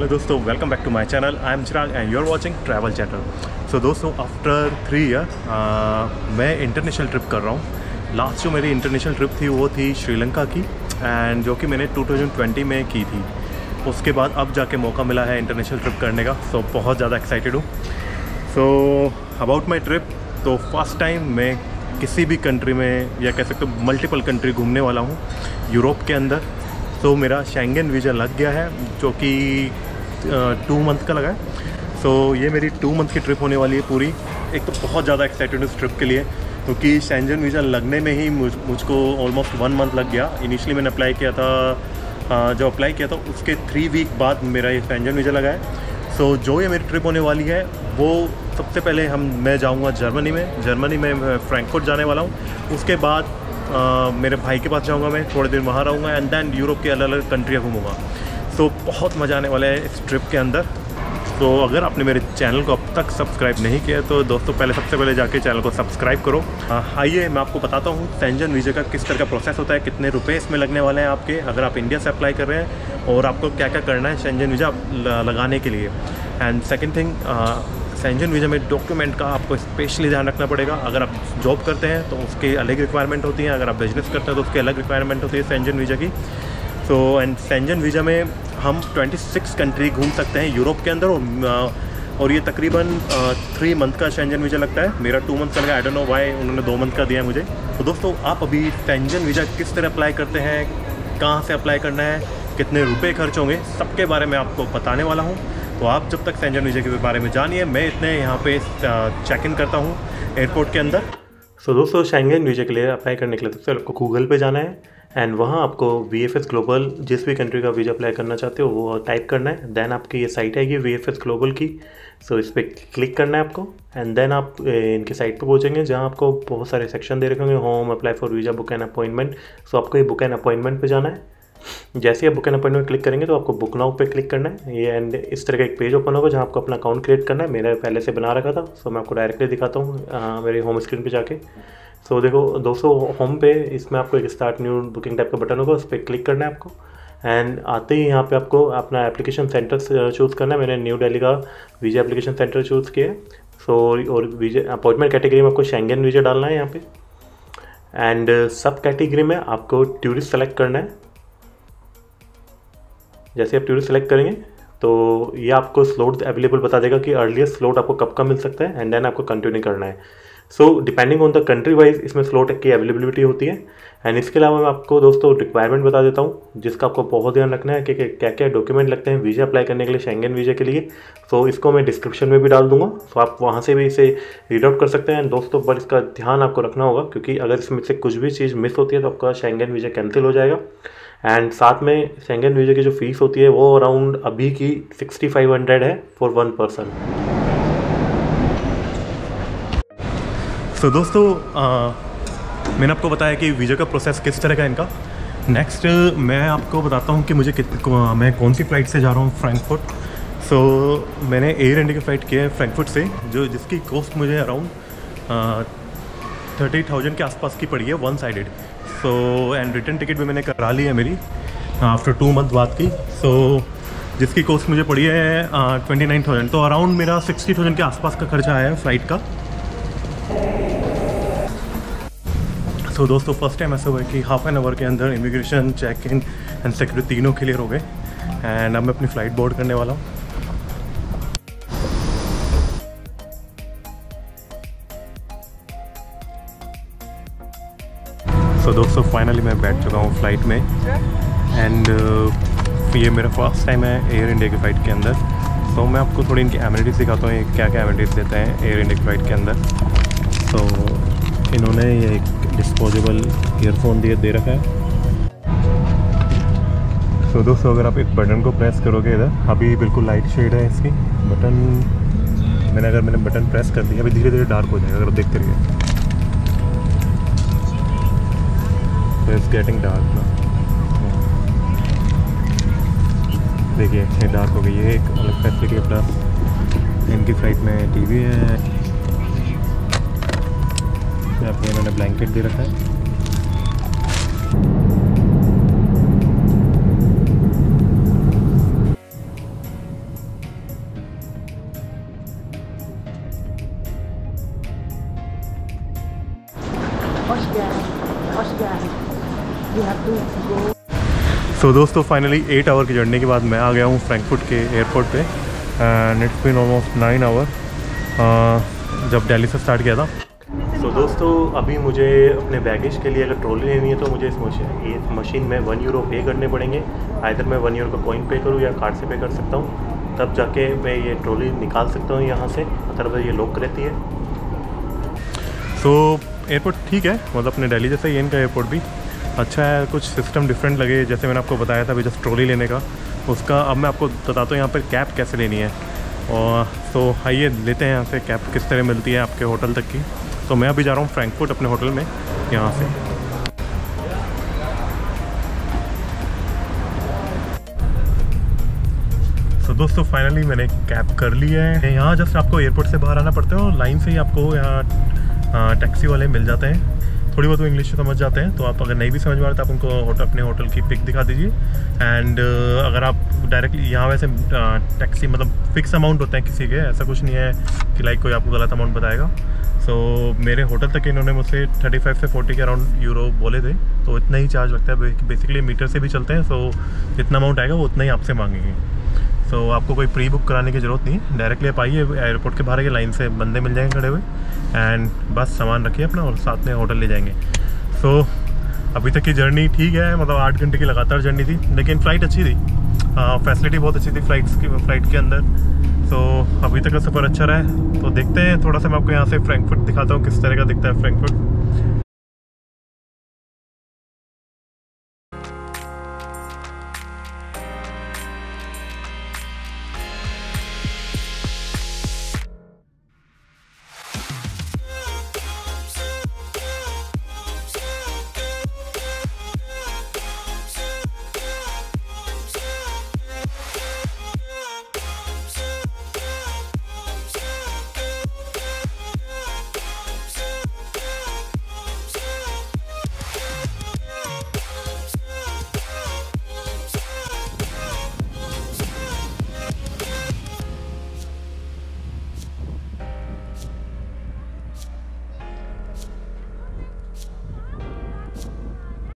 Hello दोस्तों, welcome back to my channel. I am Chirag and you are watching travel channel. So दोस्तों, after 3 year मैं international trip कर रहा हूँ। Last जो मेरी इंटरनेशनल ट्रिप थी वो थी श्रीलंका की, एंड जो कि मैंने 2020 में की थी। उसके बाद अब जाके मौका मिला है इंटरनेशनल ट्रिप करने का। सो बहुत ज़्यादा एक्साइटेड हूँ। सो अबाउट माई ट्रिप, तो फर्स्ट टाइम मैं किसी भी कंट्री में, या कह सकते हो मल्टीपल कंट्री घूमने वाला हूँ यूरोप के अंदर। तो मेरा शेंगन वीज़ा लग गया है, जो कि 2 मंथ का लगा है। सो ये मेरी 2 मंथ की ट्रिप होने वाली है पूरी। एक तो बहुत ज़्यादा एक्साइटेड हूँ इस ट्रिप के लिए, क्योंकि शेंगन वीज़ा लगने में ही मुझको ऑलमोस्ट 1 मंथ लग गया। इनिशियली मैंने अप्लाई किया था, जब अप्लाई किया था उसके 3 वीक बाद मेरा ये शेंगन वीज़ा लगा है। सो जो ये मेरी ट्रिप होने वाली है वो सबसे पहले मैं जाऊँगा जर्मनी में फ्रैंकफर्ट जाने वाला हूँ। उसके बाद मेरे भाई के पास जाऊंगा, मैं थोड़े दिन वहाँ रहूँगा, एंड देन यूरोप के अलग अलग कंट्रियाँ घूमूंगा। सो बहुत मज़ा आने वाला है इस ट्रिप के अंदर। तो अगर आपने मेरे चैनल को अब तक सब्सक्राइब नहीं किया तो दोस्तों सबसे पहले जाके चैनल को सब्सक्राइब करो। आइए मैं आपको बताता हूँ शेंगन वीज़ा का किस तरह का प्रोसेस होता है, कितने रुपए इसमें लगने वाले हैं आपके, अगर आप इंडिया से अप्लाई कर रहे हैं, और आपको क्या क्या करना है शेंगन वीज़ा लगाने के लिए। And second thing, Schengen visa में डॉक्यूमेंट का आपको स्पेशली ध्यान रखना पड़ेगा। अगर आप जॉब करते हैं तो उसके अलग रिक्वायरमेंट होती है, अगर आप बिजनेस करते हैं तो उसकी अलग रिक्वायरमेंट होती है शेंगन वीज़ा की। सो एंड शेंगन वीज़ा में हम 26 कंट्री घूम सकते हैं यूरोप के अंदर, और ये तकरीबन 3 मंथ का शेंगन वीज़ा लगता है। मेरा 2 मंथ का लगा, आई डोंट नो व्हाई उन्होंने 2 मंथ का दिया मुझे। तो दोस्तों, आप अभी शेंगन वीज़ा किस तरह अप्लाई करते हैं, कहाँ से अप्लाई करना है, कितने रुपये खर्च होंगे, सबके बारे में आपको बताने वाला हूँ। तो आप जब तक शेंगन वीज़ा के बारे में जानिए, मैं इतने यहाँ पे चेक इन करता हूँ एयरपोर्ट के अंदर। सो दोस्तों, शेंगन वीज़ा के लिए अप्लाई करने के लिए सबसे आपको गूगल पे जाना है, एंड वहाँ आपको VFS ग्लोबल, जिस भी कंट्री का वीज़ा अप्लाई करना चाहते हो वो टाइप करना है। देन आपकी ये साइट आएगी VFS ग्लोबल की। सो इस पर क्लिक करना है आपको, एंड देन आप इनकी साइट पे पहुँचेंगे, जहाँ आपको बहुत सारे सेक्शन दे रखे होंगे, home, apply for visa, book an appointment. So आपको ये बुक एन अपॉइंटमेंट पे जाना है। जैसे ही आप बुक एन अपॉइंटमेंट क्लिक करेंगे तो आपको बुक नाउ पे क्लिक करना है। ये एंड इस तरह का एक पेज ओपन होगा जहाँ आपको अपना अकाउंट क्रिएट करना है। मेरा पहले से बना रखा था, सो मैं आपको डायरेक्टली दिखाता हूँ मेरे होम स्क्रीन पे जाके। सो देखो दोस्तों, होम पे इसमें आपको एक स्टार्ट न्यू बुकिंग टाइप का बटन होगा, उस पर क्लिक करना है आपको। एंड आते ही यहाँ पे आपको अपना एप्लीकेशन सेंटर चूज़ करना है। मैंने न्यू दिल्ली का वीज़ा एप्लीकेशन सेंटर चूज़ किया है। सो और वीज़ा अपॉइंटमेंट कैटेगरी में आपको शेंगन वीज़ा डालना है यहाँ पे, एंड सब कैटेगरी में आपको टूरिस्ट सेलेक्ट करना है। जैसे आप टूरिस्ट सेलेक्ट करेंगे तो ये आपको स्लॉट अवेलेबल बता देगा कि अर्लीस्ट स्लॉट आपको कब का मिल सकता है, एंड देन आपको कंटिन्यू करना है। So depending on the country wise इसमें स्लॉट की अवेलेबिलिटी होती है। एंड इसके अलावा मैं आपको दोस्तों रिक्वायरमेंट बता देता हूँ, जिसका आपको बहुत ध्यान रखना है कि क्या क्या डॉक्यूमेंट लगते हैं वीज़ा अप्लाई करने के लिए, शेंगन वीज़ा के लिए। सो इसको मैं डिस्क्रिप्शन में भी डाल दूंगा, तो आप वहाँ से भी इसे रीड आउट कर सकते हैं दोस्तों। पर इसका ध्यान आपको रखना होगा, क्योंकि अगर इसमें से कुछ भी चीज़ मिस होती है तो आपका शेंगन वीज़ा कैंसिल हो जाएगा। एंड साथ में शेंगन वीज़ा की जो फीस होती है वो अराउंड अभी की 6500 है फॉर 1 पर्सन। सो दोस्तों, मैंने आपको बताया कि वीज़ा का प्रोसेस किस तरह का है इनका। नेक्स्ट मैं आपको बताता हूँ कि मैं कौन सी फ़्लाइट से जा रहा हूँ फ्रैंकफर्ट। सो मैंने एयर इंडिया की फ़्लाइट की है फ्रैंकफर्ट से, जिसकी कॉस्ट मुझे अराउंड 30,000 के आसपास की पड़ी है, 1 sided. So and return ticket भी मैंने करा ली है मेरी आफ्टर 2 मंथ बाद की। सो जिसकी कॉस्ट मुझे पड़ी है 29,000। तो अराउंड मेरा 60,000 के आसपास का खर्चा आया है फ़्लाइट का। सो दोस्तों, फर्स्ट टाइम ऐसा हुआ है कि हाफ एन आवर के अंदर immigration, check in and security तीनों क्लियर हो गए, एंड अब मैं अपनी फ़्लाइट बोर्ड करने वाला हूँ। तो दोस्तों, फाइनली मैं बैठ चुका हूँ फ़्लाइट में, एंड ये मेरा फर्स्ट टाइम है एयर इंडिया की फ़्लाइट के अंदर। तो मैं आपको थोड़ी इनकी एमिनिटीज़ दिखाता हूँ, क्या क्या एमिनिटीज़ देते हैं एयर इंडिया की फ़्लाइट के अंदर। तो इन्होंने ये एक डिस्पोजेबल ईयरफोन दे रखा है। तो दोस्तों, अगर आप एक बटन को प्रेस करोगे, इधर अभी बिल्कुल लाइट शेड है इसकी बटन, अगर मैंने बटन प्रेस कर दिया, अभी धीरे धीरे डार्क हो जाएगा, अगर आप देखते रहिए। So it's getting dark now। देखिए ये डार्क हो गई है। एक अलग फैसिलिटी है, प्लस इनकी फ़्लाइट में टीवी है, यहाँ पे इन्होंने ब्लैंकेट दे रखा है। सो दोस्तों फाइनली 8 आवर की जर्नी के बाद मैं आ गया हूँ फ्रैंकफर्ट के एयरपोर्ट पे and it's been almost 9 hour जब दिल्ली से स्टार्ट किया था। सो दोस्तों अभी मुझे अपने बैगेज के लिए अगर ट्रॉली लेनी है तो मुझे इस मशीन में €1 पे करने पड़ेंगे। आइदर मैं €1 का कॉइन पे करूँ या कार्ड से पे कर सकता हूँ, तब जाके मैं ये ट्रॉली निकाल सकता हूँ यहाँ से, अदरवाइज ये लॉक रहती है। सो एयरपोर्ट ठीक है, मतलब अपने दिल्ली जैसा ही इनका एयरपोर्ट भी अच्छा है। कुछ सिस्टम डिफरेंट लगे, जैसे मैंने आपको बताया था अभी जस्ट ट्रॉली लेने का उसका। अब मैं आपको बताता हूँ यहाँ पर कैब कैसे लेनी है। और तो आइए लेते हैं यहाँ से कैब किस तरह मिलती है आपके होटल तक की। तो मैं अभी जा रहा हूँ फ्रैंकफर्ट अपने होटल में यहाँ से। तो दोस्तों फाइनली मैंने कैब कर लिया है। यहाँ जस्ट आपको एयरपोर्ट से बाहर आना पड़ता है और लाइन से ही आपको यहाँ टैक्सी वाले मिल जाते हैं। थोड़ी बहुत वो इंग्लिश समझ जाते हैं, तो आप अगर नहीं भी समझ पा रहे तो आप उनको अपने होटल की पिक दिखा दीजिए। एंड अगर आप डायरेक्टली यहाँ वैसे टैक्सी मतलब फिक्स अमाउंट होते हैं किसी के, ऐसा कुछ नहीं है कि लाइक कोई आपको गलत अमाउंट बताएगा। सो मेरे होटल तक इन्होंने मुझसे 35 से 40 के अराउंड यूरो बोले थे, तो इतना ही चार्ज लगता है। बेसिकली मीटर से भी चलते हैं, सो जितना अमाउंट आएगा वो उतना ही आपसे मांगेंगे। सो आपको कोई प्री बुक कराने की ज़रूरत नहीं है, डायरेक्टली आप आइए एयरपोर्ट के बाहर के लाइन से बंदे मिल जाएंगे खड़े हुए एंड बस सामान रखिए अपना और साथ में होटल ले जाएंगे। सो अभी तक की जर्नी ठीक है, मतलब 8 घंटे की लगातार जर्नी थी, लेकिन फ़्लाइट अच्छी थी, फैसिलिटी बहुत अच्छी थी फ्लाइट के अंदर। सो अभी तक का सफ़र अच्छा रहा है। तो देखते हैं, थोड़ा सा मैं आपको यहाँ से फ्रैंकफर्ट दिखाता हूँ किस तरह का दिखता है फ्रैंकफर्ट।